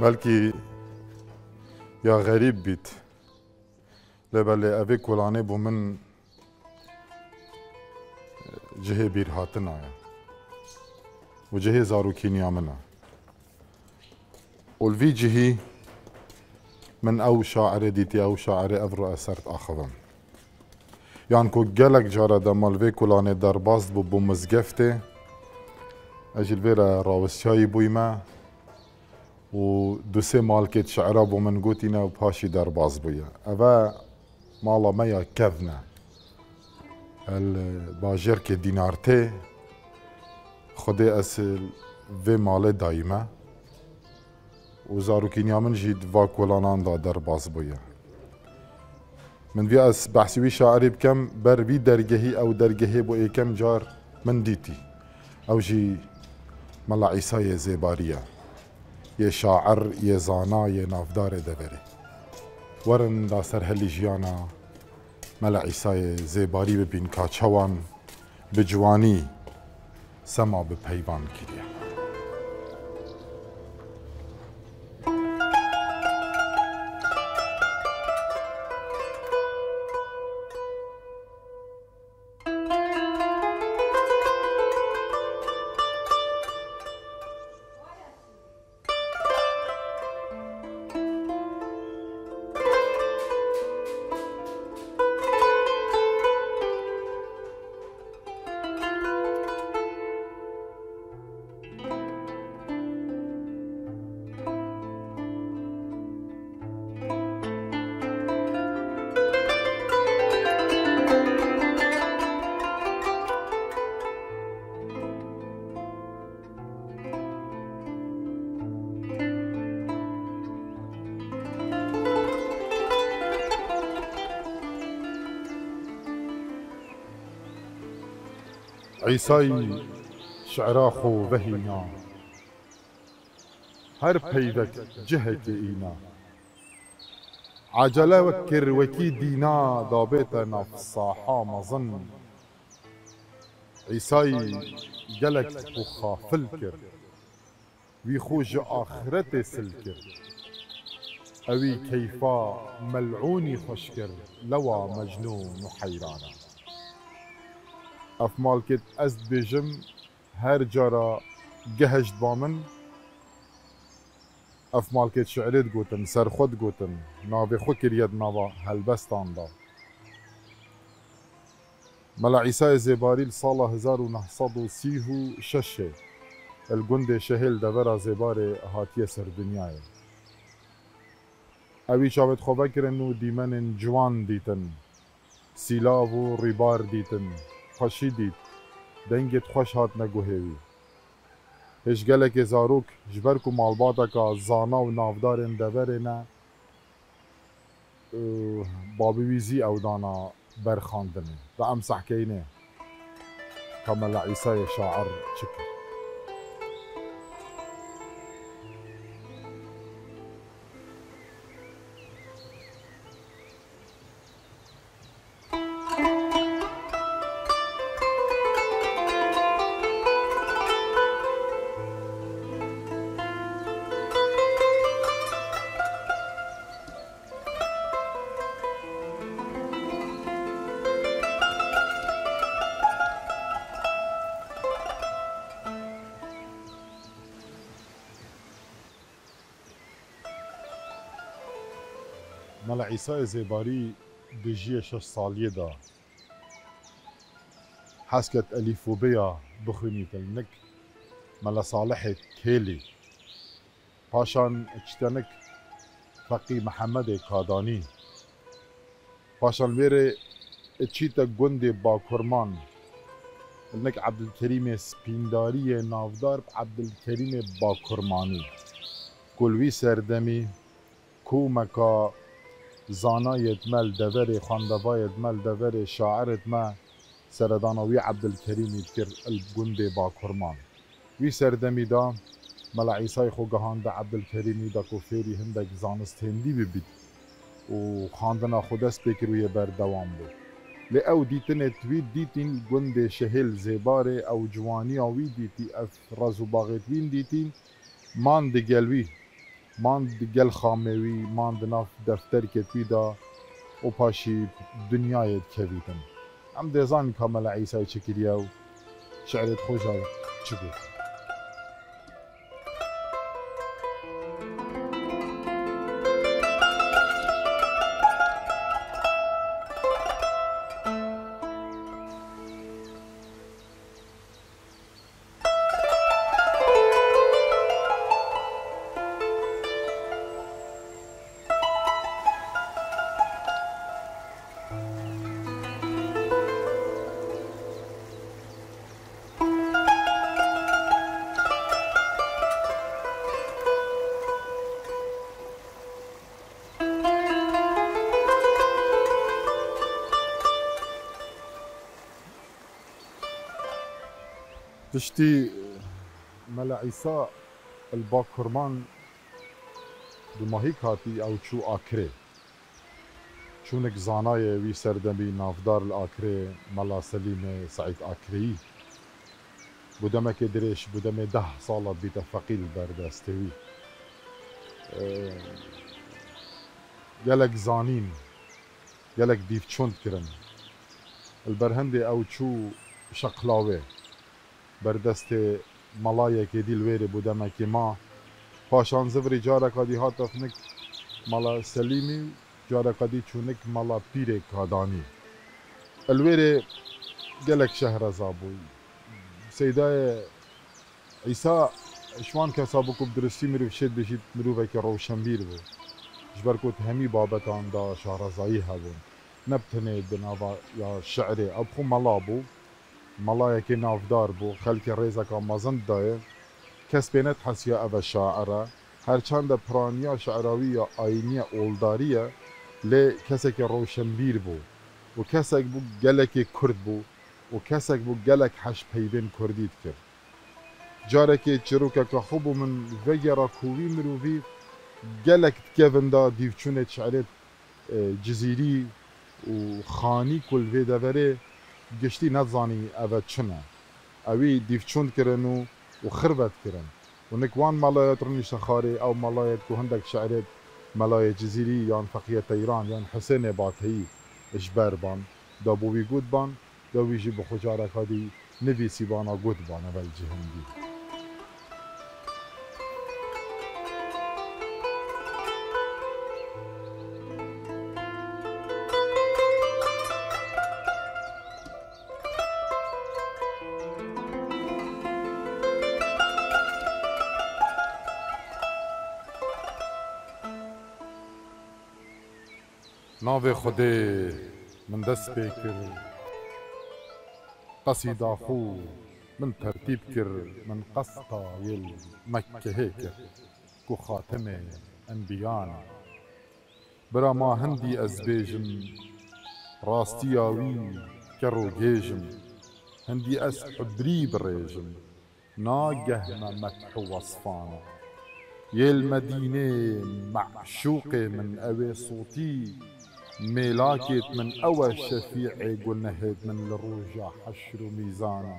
بلكي يا غريب بيت لبالي افيك ولاني بو من جهه بير هاتنا وجهه زاروكينيا منا والفي جهي من او شاعر ديتي او شاعر افرو اثرت اخذم يعني كو جالك جارة دمال فيك ولاني درباز بو مزقفتي اجل فيرا راوسشاي بويما ودوسي مالكت شعرا بو من قوتينا وباشي درباز بويا افا مالا ميا كذنا الباجر كي دينارتي خدي اسل في مالي دايما وزاروكينيا من جيد فاك ولانان دا درباز بويا من في اس بحسوي شاعري بكم بر في درجهي او درجهي بو اي كم جار من ديتي او جي ملا عيسى زيباريا يا شاعر يا زانا يا نافدار دبري ورن دا سر هلي جيانا ملا عيسى زيباري ببين كاتشوان بجواني سما ببيبان كريا عيسى شعراخو بهينا هر بيدك جهك إينا عجلة وكر وكي دينا ضابطنا في الصاحة مظن عيسى جلك بخا فلكر ويخوج آخرت سلكر أوي كيفا ملعوني خشكر لوا مجنون وحيرانا اف مالكت از بيجم هر جارا جهجت بامن اف مالكت شعرت قوتن سر خود قوتن نابي خكر يد نابا هلبستان دا ملا عيسى زيباري لصالة 1936 الجند شهل دبرا زيباري هاتيه سر دنياي اوي شابت خوبكر انو ديمن جوان ديتن سيلاف و ريبار ديتن خوشی دید دنگت خوش هات نگوهیوی هش گلک زاروک جبر کو مالباتا کا زانا و نافدارن دبرنه بابی ویزی او دانا برخاندنه و امسح کینه کمال عیسی شاعر شکر ملا عيسى زيباري بجيه 6 ساليه دا حسكت أليفوبيا بخوني تلنك ملا صالح كيلي باشان اجتنك فقي محمد كاداني باشان ويري اتشيتا جندي باكرمان انك عبد الكريم سبينداري نافدار عبد الكريم باكرماني كل سردمي كومكا زانا يدمل دوري خاندفا يدمل دوري شاعر ما سردانوي عبد الكريم يذكر الجندي باكرمان وي سردمي دا ملا عيسى خو جهان دا عبد الكريم دا كوفيري هندك زانست هندي ببيت وخاندنا خودس بكروي بردوام بو لأو ديتن تويت ديتين جندي شهل زباري أو جواني أو ديتي أف رازو باغتين ديتين مان دي جلوي ماند گل خاموی ماند ناف دفتر کتویدا و پاشی دنیای کهویدن ام دزان کامل عیسی چکریا و شعرت خوشا چگو تشتي ملا عيسى الباكرمان دماهيك هاتي او شو آكري شونك زاناي وي سردمي نافدار الآكري ملا سليم سعيد آكري بودمك دريش بودمي 10 صالة بيتا فقيل بردستوي قالك زانين قالك ديف چوند كرن البرهندي او شو شقلاوي بردست ملایه که دیل ویره بودمه که ما پاشان زوری جارکا دی هاتفنک ملا سلیمی جارکا دی چونک ملا پیره کادانی الویره گلک شهر زابوی سیدای عیسی شوان کسا بکو بدرستی مروف شد بشید مروفه که روشنبیر بود جبر کت همی بابتان دا شهرزایی هبون نبتنه بناوا یا شعره ابخو ملا بو ملایه که نافدار بو خلک ریزه که مازند دایه کس بینت حسیا او شاعره هرچند پرانیا شعراوی یا آینی اولداریه لی کسی که روشنبیر بو و کسی بو گلک کرد بو و کسی بو گلک حش پیوین کردید کرد جاره که چروکه که خوبو من وگرا کووی مرووی گلک تکیوندا دیوچونه شعرت جزیری و خانی کل ویده وره گشتی نزانی اوه چنه اوی دیفچوند کرن و خربت کرن و نکوان ملایت رنیش خاری او ملایت که هندک شعرت ملای جزیری یان فقیت ایران یان حسین باتهی اجبر بان دا بوی گود بان دا ویجی بخوجارک هادی نویسی بانا گود بان اول جهندی ناوی خودی من دست بکر قصیده خو من ترتیب کر من قصدا یل مکه کر کو خاتم انبیان برا ما هندی از بیجم راستی آوی کرو گیجم هندی از حبری بریجم ناگه ما مدح وصفان یل مدینه معشوق من اوی صوتی ميلاكت من أول شفيعي قلنا هيد من الرجع حشر وميزان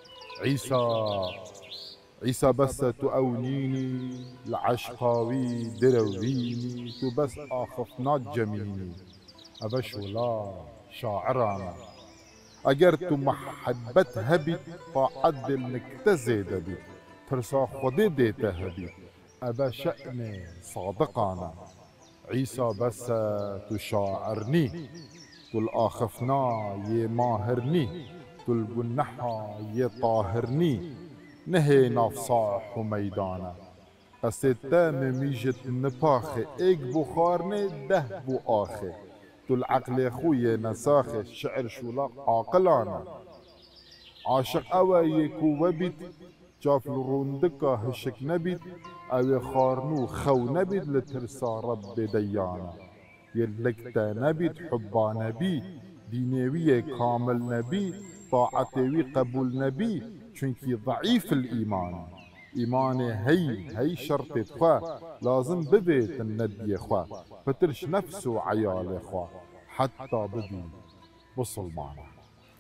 عيسى بس تؤونيني العشقاوي درويني بس آخفنات جميني أبش ولا شاعرانا أجرت محبت هبت طاعد المكتزي دبي ترسا خدي ديتا هبي أبا شأن صادقانا عيسى بس تشاعرني تل آخفنا يه ماهرني تل قنحا يه طاهرني نهي نافصاح وميدانا قصتا مميجت نباخي ايك بخارني ده بو آخي تل عقل خويا نساخي شعر شولاق عاقلانا عاشق أوا يكو وبيت جاف الروندكا هشك نبيت او خارنو خو نبيت لترسا رب ديانا يلكتا نبيت حبا نبي دينوية كامل نبي طاعتوي قبول نبي چونكي ضعيف الإيمان إيماني هي شرط خوا لازم ببيت الندي خوا فترش نفسه عيال خوا حتى بدي بصلمانا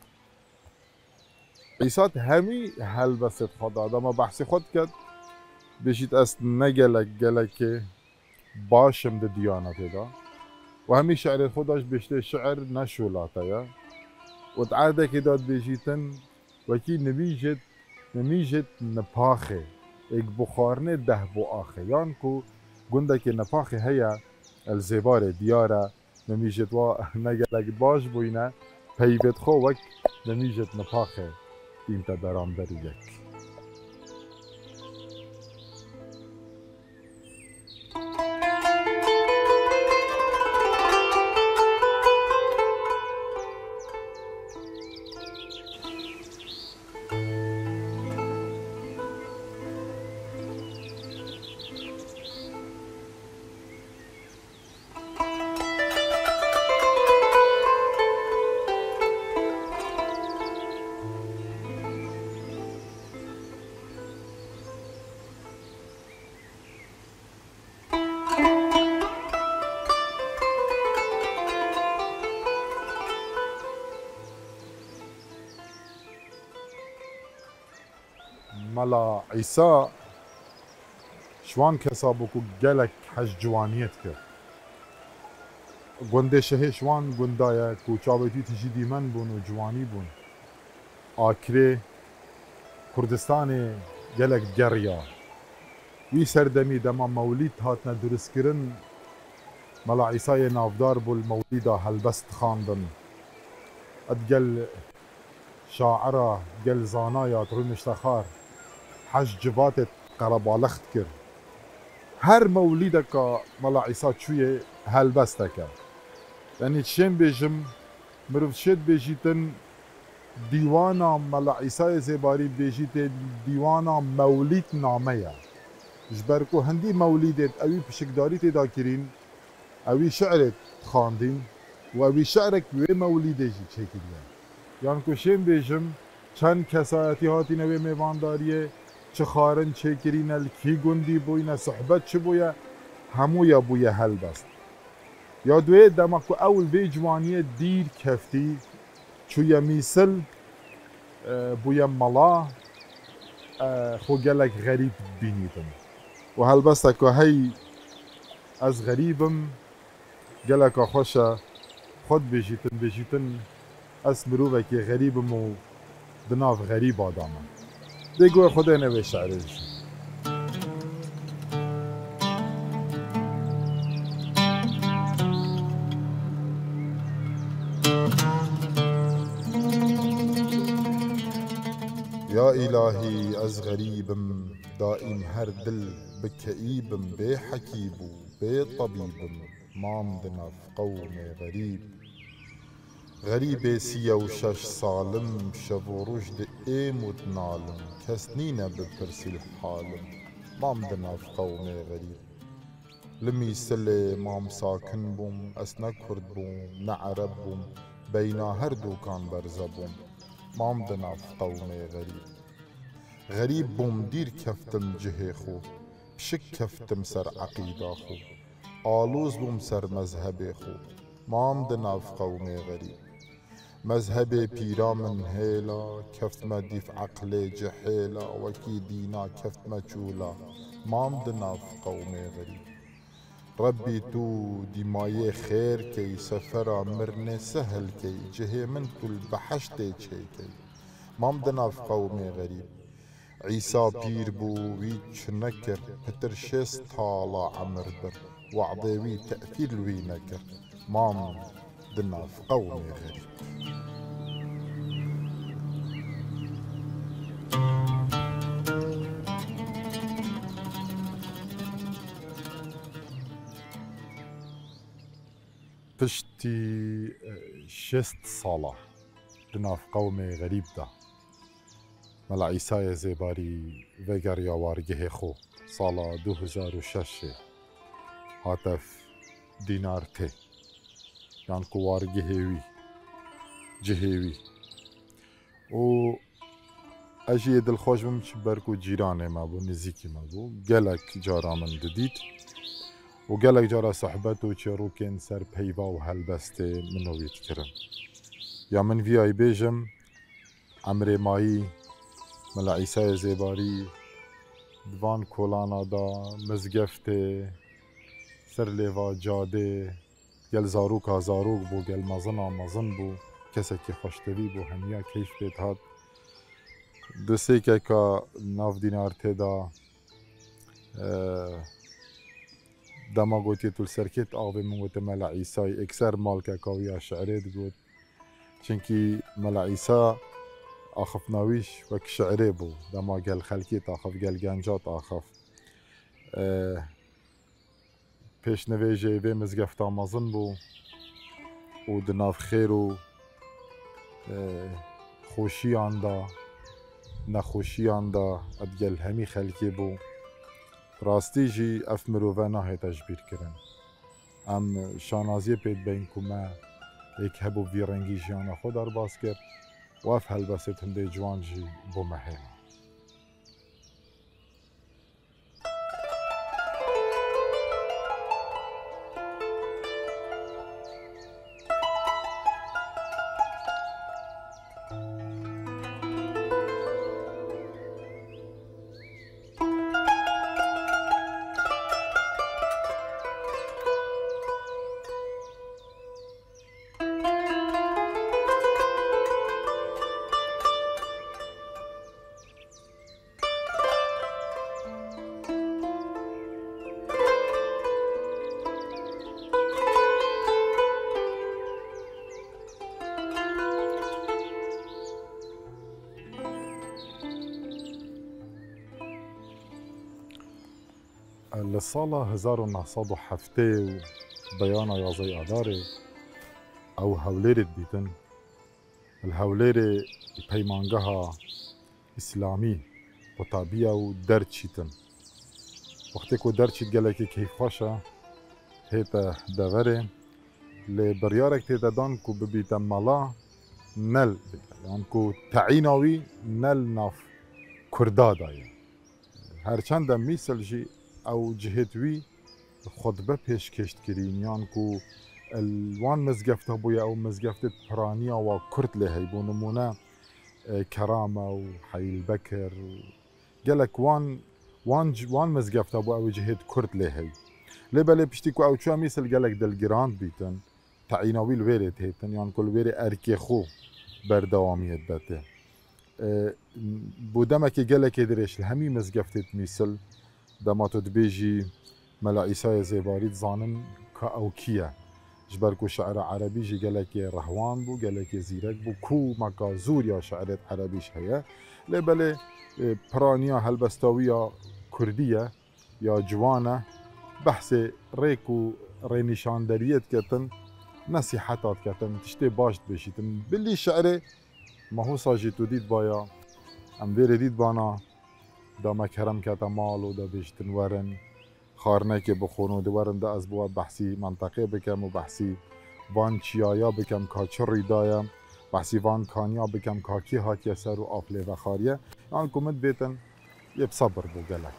عيسات همي هل بس خدا ما بحثي خود كد بشيت أست نجلك جلك باشم د دیانت دا و همی شعر خودش بشته شعر نشولاته و تعاده که داد بیجیتن وکی نمیجت نپاخه ایک بخارنه ده بو آخه یان کو گنده که نپاخه هیا الزبار دیاره نمیجت و نگلک باش بوینه پیوت خو وک نمیجت نپاخه این تا درام داری یک ملا عیسی شوان کسا بکو گلک حج جوانیت کرد گنده شه شوان گندایه کو چاوتی تیجی دیمن بون و جوانی بون آکره کردستان گلک گریا وی سردمی دما مولید هاتنا درست کرن ملا عیسی نافدار بول مولیدا هلبست خاندن ادگل شاعره گل زانایا ترونشتخار حج جبات قربالخت کر هر مولید که ملا عیسی چویه هلبسته کرد یعنی چیم بیجم مروف شد بیجیتن دیوانا ملا عیسی زیباری بیجیت دیوانا مولید نامه جبرکو هندی مولیدت اوی پشکداری تیدا کرین اوی شعرت خاندین و اوی شعرک وی مولیده جی چکیدین یعنی که شیم بیجم چند کسایتی هاتی نوی میوانداریه چه خارن چه کرینل کی گندی بوینه صحبت چه بویه همویا بویه هلبست یا دوی دمکو اول بی جوانیه دیر کفتی چویه میسل بویه ملا خو گلک غریب بینیدم و هلبسته که هی از غریبم گلک خوشه خود بیجیتن از مروفه که غریبم و دناف غریب آدامم دیگه خدا نوی شعرش یا الهی از غریبم دائم هر دل بکئیبم بی حکیب و بی طبیبم ماندنا في قوم غریب غریب 36 سالم شب و رشد ایم و تنالم کس نینه بپرسی حالم مامدنا في قوم غریب لمی سل مام ساکن بوم اس نه کرد بوم نه عرب بوم بینا هر دوکان برزه بوم مامدنا في قوم غریب غریب بوم دیر کفتم جه خو بشک کفتم سر عقیده خو آلوز بوم سر مذهب خو مامدنا في قوم غریب مذهب پیرا من هیلا کفت ما دیف عقل جحیلا وکی دینا کفت ما چولا مامدنا في قوم غریب ربی تو دیمای خیر کی سفرا مرن سهل کی جه من کل بحشت چه کی مامدنا في قوم غریب عیسی پیر بو وی چنکر پتر 6 طالا عمر بر وعضی وی تأثیر وی نکر مامدنا في قوم غریب پشتی 6 ساله دناف قوم غریب ده ملا عیسی زیباری وگر یا وارگه خو سالا 2006 هاتف دینار ته یان کو وارگه وی جهوی و اجی دل خوش بم چ برکو جیرانه ما بو نزیکی ما بو گلک جارا من ددید و گلک جارا صحبت و چروکن سر پیوا و هلبسته منویت کرم یا من وی آی بیجم عمر مایی ملا عیسی زیباری دوان کولانا دا مزگفته سر لیوا جاده گل زاروک بو گل مزن بو کسکی خوشتوی بو همیا کیف بید هات دو سه که ناف دینار تدا دما گوتی تول سرکت آوی من گوتی ملا عیسای اکسر مال که کاویا شعره دگوت چنکی ملا عیسا آخف ناویش وک شعره بو دما گل خلکیت آخف گل گنجات آخف پیش نویجه وی مزگفتا مزن بو و دناف خیر و خوشی آندا نخوشی آندا ادگل همی خلکی بو راستی جی اف مروفه ناهی تجبیر کرن ام شانازی پید بین کما ایک هبو وی رنگی جیانا خود ارباز کرد و اف هلبست هنده جوان جی بو مهینا لسالا 1907 بيانا يازي أداري أو هوليرت بيتن الهوليري بيمانجها إسلامي وطابية ودرتشيتن وقتكو درتشيت قالك كيف خاشا هيتا دغري لبريارك تيتا دانكو ببيتا مالا نل دانكو تعيناوي نل ناف كردادايا هرچند مثل جي او جهتوی خطبه پیش کشت کرین یان کو الوان مزگفته بویا او مزگفته پرانیا و کرد لهی بو نمونه کرامه و حی البکر گلک وان مزگفته بو او جهت کرد لهی لباله پشتی کو او چوا مثل گلک دلگراند بیتن تعیناوی الویره تهیتن یان کل ویره ارکی خو بردوامیت بته بودمه که گلک درش همی مزگفته مثل دما تو دبیجی ملا عیسای زیباری زانن که او کیه جبر کو شعر عربی جی گلک رهوان بو گلک زیرک بو کو مکا زور یا شعرت عربیش هیا لبله پرانیا هلبستاویا کردیه یا جوانه بحث ریکو رینشاندریت کتن نصیحتات کتن تشتی باشت بشیتن بلی شعر ما هو ساجی تو دید بایا ام ویره دید بانا دا مکرم کتا مال و دا بیشتن ورن خارنه که بخون و دورن دا از بود بحثی منطقه بکم و بحثی وان چیایا بکم که چری دایم بحثی وان کانیا بکم که کی هاتیه سر و آفله و خاریه یعنی کمت بیتن یه بصبر بو گلک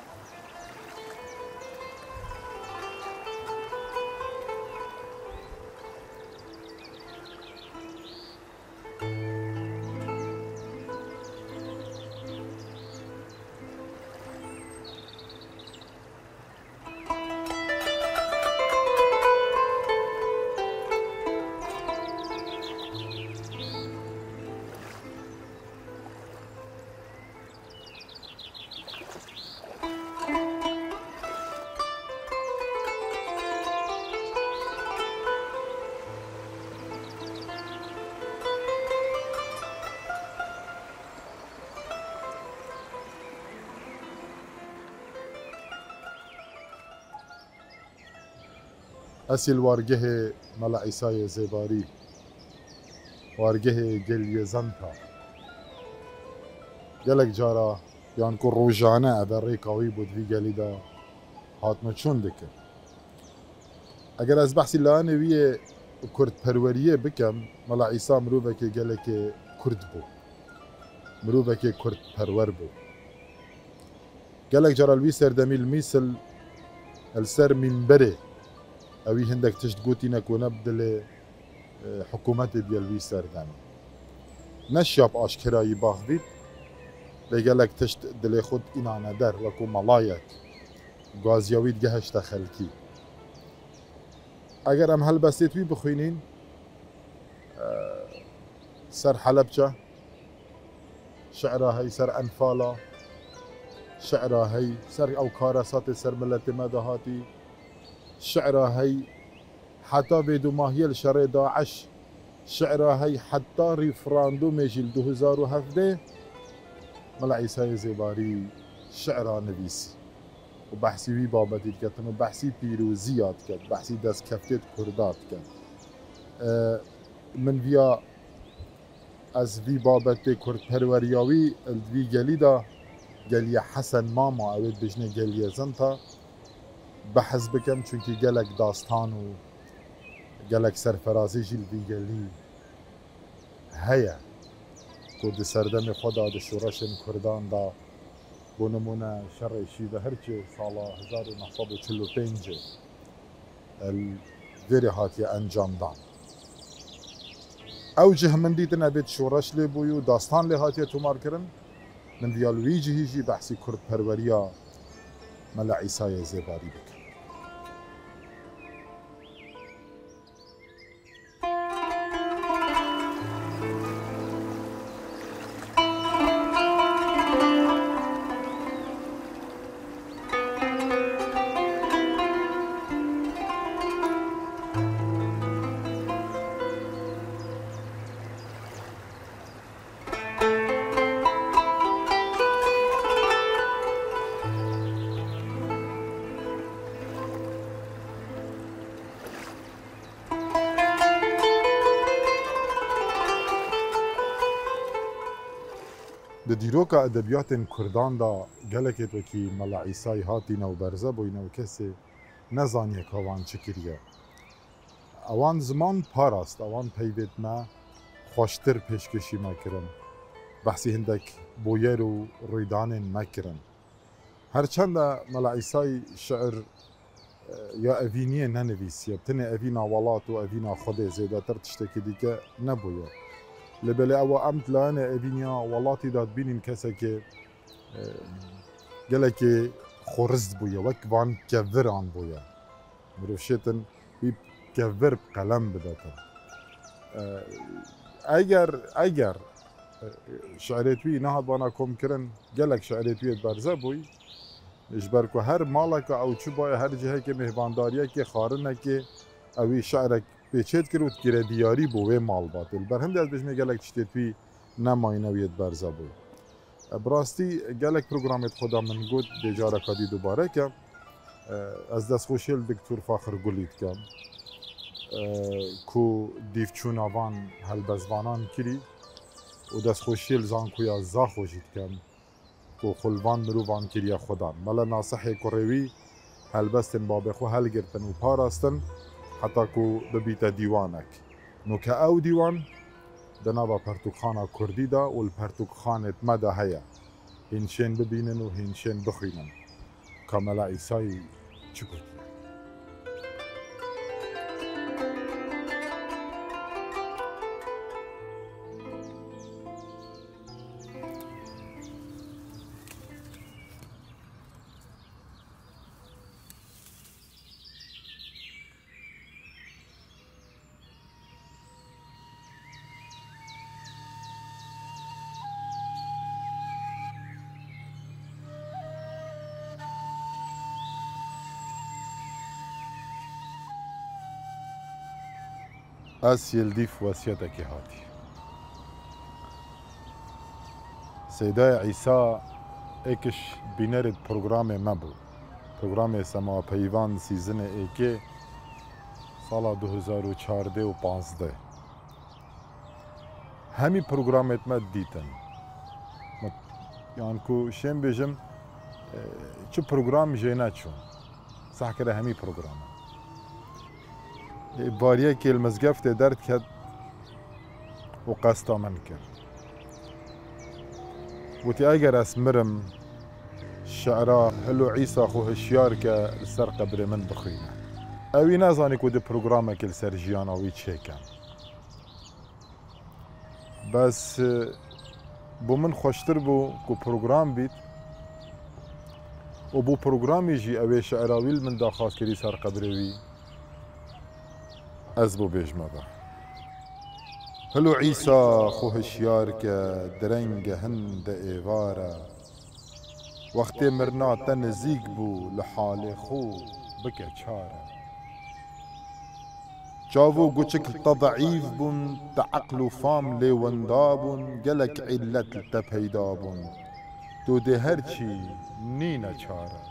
اصل وارگه ملا عیسای زیباری وارگه گلیه زنتا گلک جارا یان کو روزانه ابر ریکاوی بود وی گلی دا هاتمه چون دکه اگر از بحثی لانه وی کرد پروریه بکم ملا عیسی مروبه که گلک کرد بو مروبه که کرد پرور بو گلک جارا الوی سردمیل میسل السر منبره اوی هندک تشت گوتی نکونه بدل حکومت دیالوی سردمی نشیاب آشکرایی باخ بید لگلک تشت دل خود اینا ندر وکو ملایت گازیاوید گهشت خلکی اگر ام هەلبەستێت وی بخوێنین سەر حەلەبجە شعرا هەی سەر ئەنفاڵە شعرا هەی سەر ئەو کارەساتێ سەر ملەتێ مە داهاتی شعرا هەی حتا بێدوماهیە لە شەڕێ داعش شعرا هەی حتا ریفراندۆمێژی لە 2017 مەلا عیسای زێباری شعرا نویسی و بەحسی وی بابەتی دکەتن و بەحسی پیرۆزیات کرد بەحسی دەستکەفتێت کوردات کرد من via از وی بابەتê کورتپەروەریاوی وی gelîda geliye Hesen Mama ew bijne geliye Zinta behez bikim çünkü gelek dastan û gelek serferazî jî li vî gelî heye ku di serdemê xwe da di şoreşên Kurdan da bû nimûne şerê şîvehirçê sala 1945 vêrê hatiye encamdan ew cih min dîtin ebêt şoreş lê bûyî û dastan lê hatiye tomarkirin من via wî cihî jî behsî kurdperweriya Mela Îsayê Zêbarî bikim. Di dîroka edebiyatên Kurdan da gelekê wekî Mela Îsayî hatîne û berze bûyne û kesê nezaniye ka wan çi kiriye. Ewan ziman parast, ewan peyvêt me xweştir pêşkişî me kirin. Behsî hindek boyer û rûydanên me kirin. Herçende Mela Îsayî şeir ya evîniyê nenivîsiye, tinê evîna welat û evîna Xwedê zêdetir tiştekî dîke nebûye. Li belê ew em dilayine evîniya welatî da dibînin kesekê gelekê xwerizd bûye, wek van kevviran bûye. Mirov şêtin wî kevvir bi qelem bidetin. Eger şeirê wî nehat bana komkirin gelek şeirê wî berze bûy ji ber ku her maleka ew çi baye her cihekê mêhvandariyekê xarinekê ew wî şeirek pêçêt kir û dikire diyarî bû wê malbatê. Li ber hindê ez bijimê gelek tiştê wî nemayîne wê berze bû. Bi rastî gelek programê xwe da min got dê careka dî dubareke ez destxweşê li Diktor Faxir Gulî dikim ku dîvçûna van helbezvanan kirî û destxweşê li zankuya Zaxo jî dikim ku xulvan mirovan kiriye xwedan. Mele nasihê kurê wî helbestên babê xwe helgirtin û parastin heta ku bibîte dîwanek. Nuke ew dîwan di nava Pertûkxana Kurdî da û li pertûkxanê me de heye. Hînşên bibînin û hînşên bixwînin. Ka Mela Îsayî çi gotiye? Ez yêldîf wesiyetekê hatî. Seydaya Îsa êkiş bînerê programê me bû. Programê Semapeyvan sîzinê êkê sala 2014 û 15. Hemî programê me dîtin. Yan ku şên bêjim çi program jê neçûn. Sehkere hemî programê. Bariyekê li mizgeftê derket û qesta min kir. Wî eger ez mirim şeira hilo Îsa xwe hişyar ke li ser qebrê min bixwîne. Ew î nezanî ku di programekê li ser jiyana wî çêke. Bes bû min xweştir bû ku program bît û bû programî jî ew ê şeira wî li min daxwaz kirî ser qebrê wî از بو بیجمده هلو عیسا خو هشیار که درنگ هند ایواره وقتی مرنا تنزیک بو لحال خو بکه چاره جاوو گوچک تضعیف بون تعقل و فام لیوندا بون گلک علت تپیدا بون تو ده هرچی نینه چاره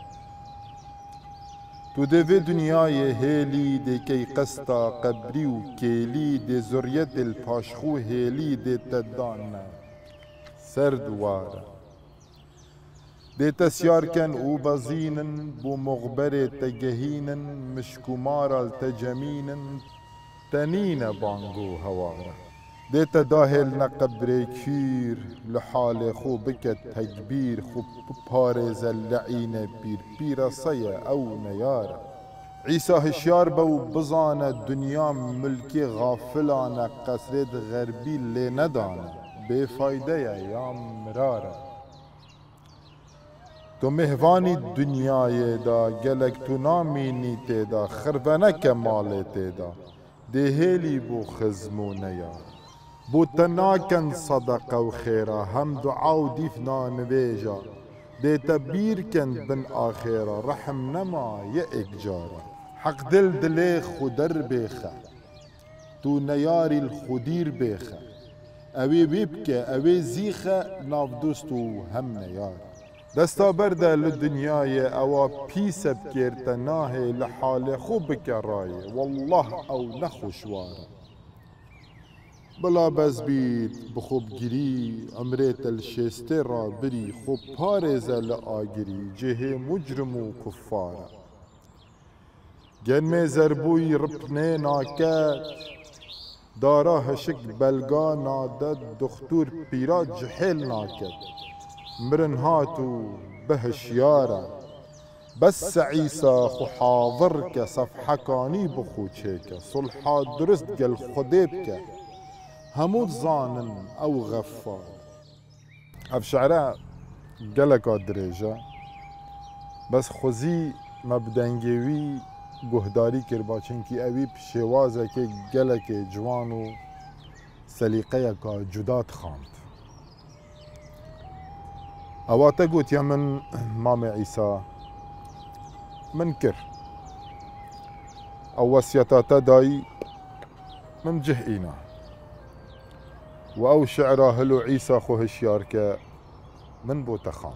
تو ده وی دنیای هیلی ده کی قستا قبری و کیلی ده زریت الپاشخو هیلی ده تدانه سردواره ده تسیار کن او بزینن بو مغبر تگهینن مشکومار التجمینن تنين بانگو هواره ديت داهل نقبري كير لحال خو بكت تكبير خو بارز اللعين بير بير صيا او نياره عيسى هشيار بو بزانه الدنيا ملكي غافلانه قصرد غربي اللي ندانه بفايده يا مراره تو مهواني الدنيا دا گلك تو ناميني تيدا خربنه كمال تيدا دهيلي بو خزمو نيا بو تناكن صدقه وخيره هم دعا وديفنا نبيجا دي تبير كن بن آخيرا رحم نما يأك جارا حق دل دلي خدر بيخه تو نياري الخدير بيخه اوي بيبكي اوي زيخه نافدوستو هم نيارا دستا برده للدنياي اوا بيسب كيرتناهي لحال خو بكراي والله او نخوشواره بلا بز بيت بخوب جري عمريت الشيسترا بري خوب بارز لآجري جهه مجرم و كفاره جنمي زربوي ربني ناكات دارا هشك بلغا نادد دختور بيرا جحيل ناكت مرن هاتو بهشياره بس عيسى خو حاضرك صفحكاني بخو تشيكا صلحات درست قل خديبك هموت ظانن او غفار اف شعراء قلقا دريجة بس خوزي مبدنگوي گهداري كرباچن كي اوي بشوازه كي قلق جوانو سليقيكا جدات خاند اواتا قوت يا من مامي عيسى منكر او وسيطاتا داي من جهئينا واو شعرا هلو عيسى خو هشياركا من بو تخاند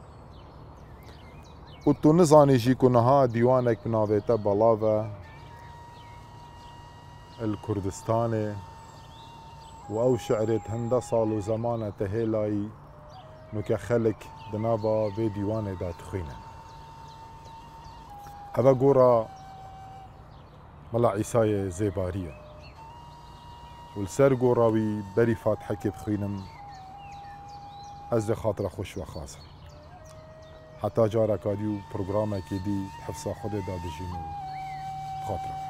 وتو نزاني جيكو نها ديوانك بناويتا بلاوة الكردستاني واو شعرت هندا صالو زمانة تهيلاي نوكا خلق دنابا في ديواني دا تخينا هذا قورا ملا عيساية زيبارية والسر قوراوي بري فاتحة كي بخينم أزد خاطر خوش وخاصة حتى جارك هاديو برنامج كي دي حفصة خده دا بجينو خاطرة